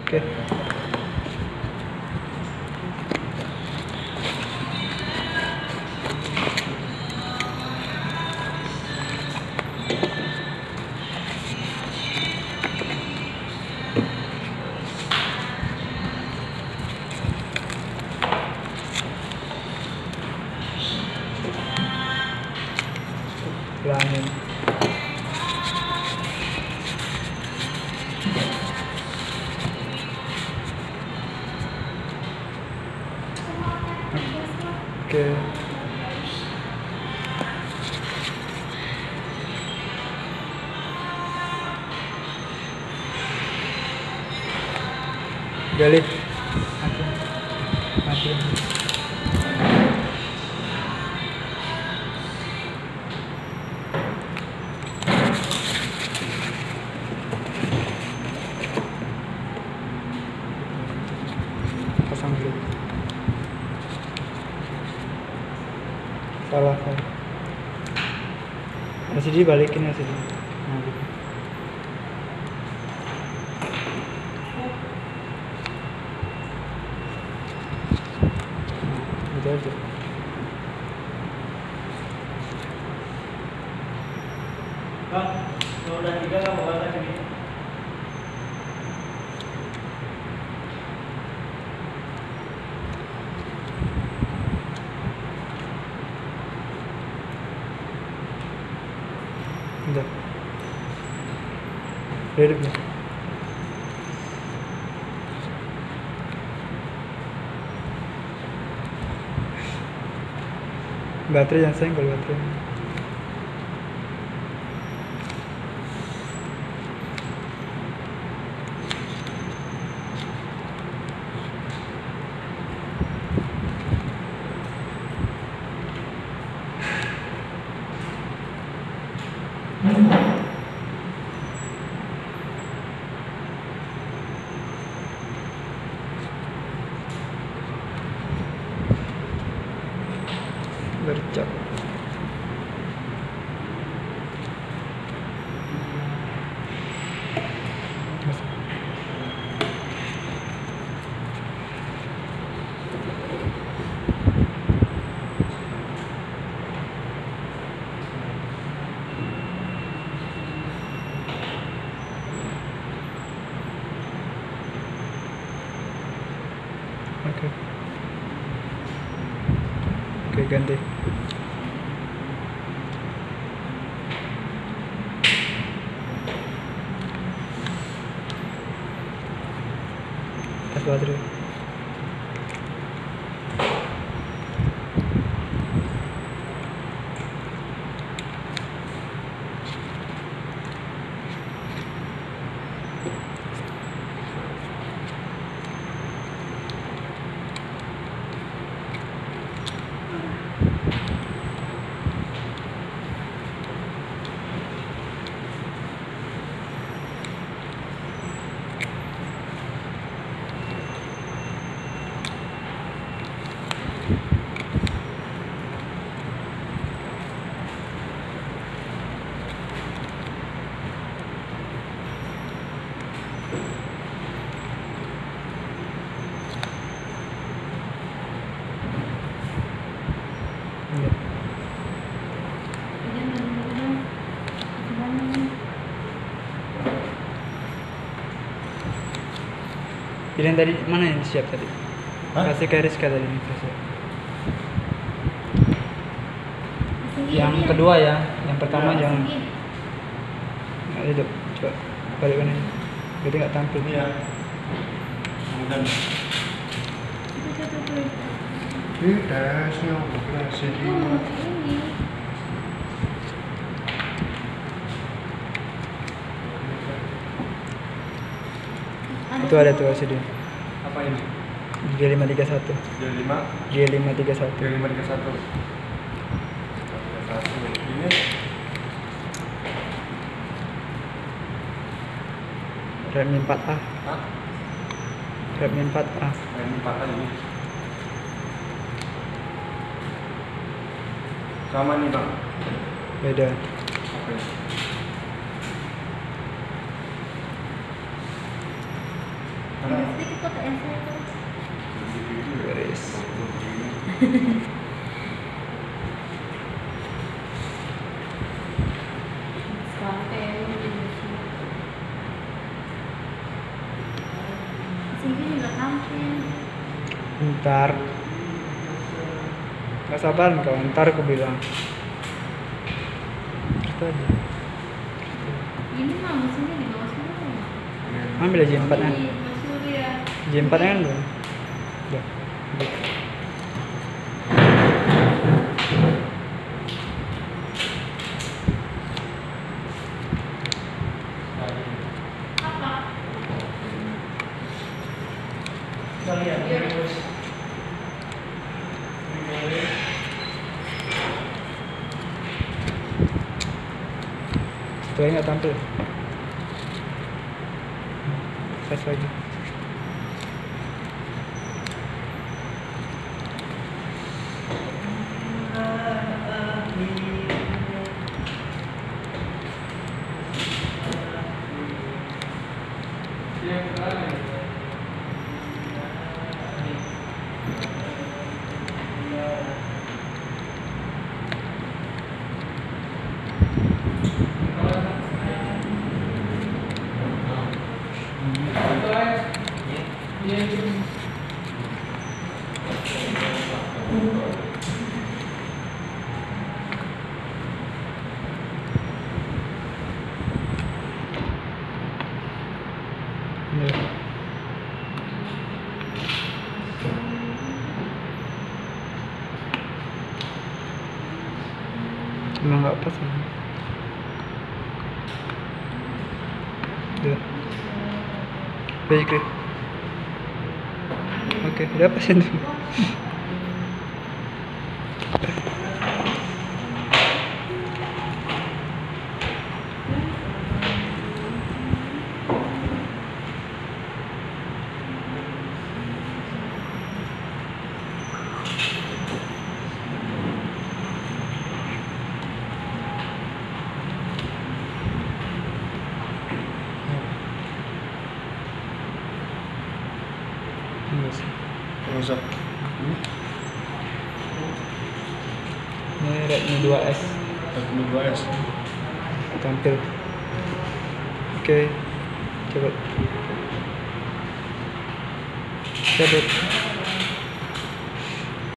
Oke. Ulangin. Oke. Gali. Mati. Pasang dulu. Salah kan. LCD balikin LCD. Nah, gitu. Gitu aja. Bang, kalau udah 3 kamu bakal gini. Udah. Ready ya? Baterai jangan senggol baterai. Bercak. Oke. Oke, ganti. Tes baterai. Iya. Pilihan tadi mana yang siap tadi? Hah? Kasih ke Rizka tadi nih siap. Yang kedua ya, yang pertama Ya, yang nah, itu coba balik mana? Jadi nggak tampil. Ini ya. Kemudian tesnya operasi di Itu ada tuh LCD. apa ini? G531. J5 G531. J531. Ini Redmi 4A. Hah? Redmi 4A. Ini 4 lagi. Sama nih bang. Beda. Apa ini? Sedikit kok TS nya tuh. Beres. Sekarang kayaknya udah lucu. Sini juga kantin. Ntar. Gak sabar kau, ntar aku bilang. Itu aja. Ini mah mesinnya di bawah semua. Ambil aja J4-nya. Ini Mas Surya. J4-nya kan belum? Udah. Udah. Apa? Kita lihat Iya. terus. Setelah nggak tampil. Tes lagi. Iya. Emang nggak pas ini. Udah. Baik deh. Oke, udah pas itu. Iya sih. Rusak. Ini Redmi 2S 42S. tampil. Oke, coba. Cabut.